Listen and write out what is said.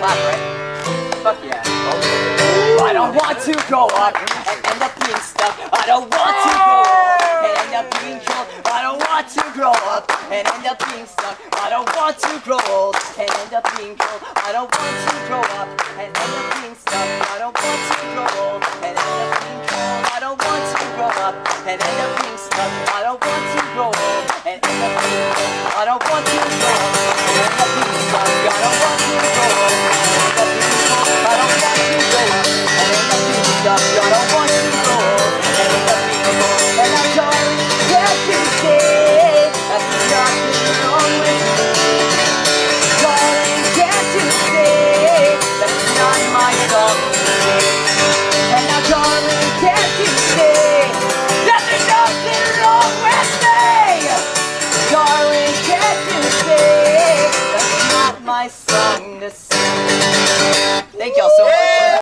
clap, right? Fuck yeah. I don't want to grow up and end up being stuck. I don't want to grow up and end up being cold. I don't want to grow up and end up being stuck. I don't want to grow old and end up being cold. I don't want to grow up and end up being stuck. I don't want to grow old and end up being cold. I don't want to grow up and end up being stuck. I don't want to grow old and end up being cold. I don't want to grow up and end up being stuck. I don't want to grow old and end up being cold. I don't want to grow up and end up being stuck. I don't want to grow old and end up being cold. And I don't have to say that there's nothing wrong with me. Darling, can't you say that it's not my song to sing? And now, darling, can't you say that there's nothing wrong with me? Darling, can't you say that's not my song to sing? Thank y'all so much.